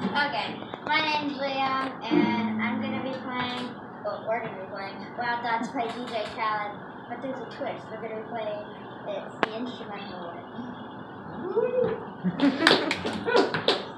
Okay, my name's Liam, and I'm gonna be playing. Well, we're gonna be playing Wild Thoughts by DJ Khaled. But there's a twist. We're gonna be playing it's the instrumental one.